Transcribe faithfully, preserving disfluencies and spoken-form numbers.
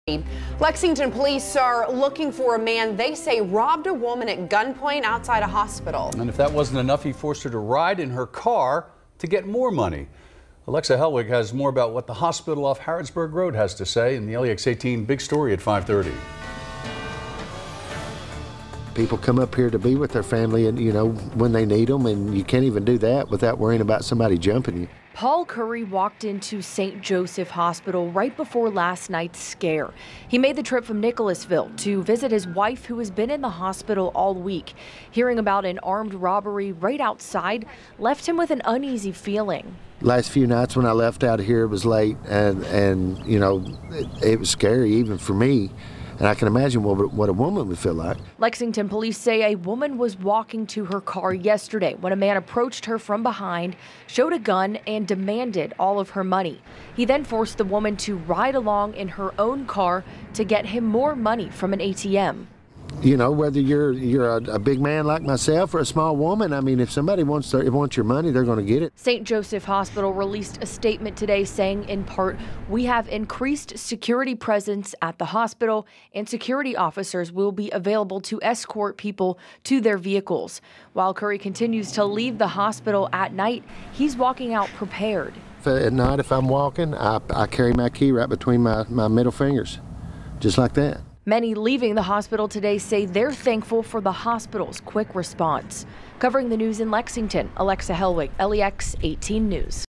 Lexington police are looking for a man they say robbed a woman at gunpoint outside a hospital. And if that wasn't enough, he forced her to ride in her car to get more money. Alexa Helwig has more about what the hospital off Harrodsburg Road has to say in the L E X eighteen Big Story at five thirty. People come up here to be with their family, and you know, when they need them, and you can't even do that without worrying about somebody jumping you. Paul Curry walked into Saint Joseph Hospital right before last night's scare. He made the trip from Nicholasville to visit his wife, who has been in the hospital all week. Hearing about an armed robbery right outside left him with an uneasy feeling. Last few nights when I left out of here, it was late, and, and you know, it, it was scary even for me. And I can imagine what, what a woman would feel like. Lexington police say a woman was walking to her car yesterday when a man approached her from behind, showed a gun, and demanded all of her money. He then forced the woman to ride along in her own car to get him more money from an A T M. You know, whether you're you're a, a big man like myself or a small woman, I mean, if somebody wants to, wants your money, they're going to get it. Saint Joseph Hospital released a statement today saying, in part, we have increased security presence at the hospital, and security officers will be available to escort people to their vehicles. While Curry continues to leave the hospital at night, he's walking out prepared. At night, if I'm walking, I, I carry my key right between my, my middle fingers, just like that. Many leaving the hospital today say they're thankful for the hospital's quick response. Covering the news in Lexington, Alexa Helwig, L E X eighteen News.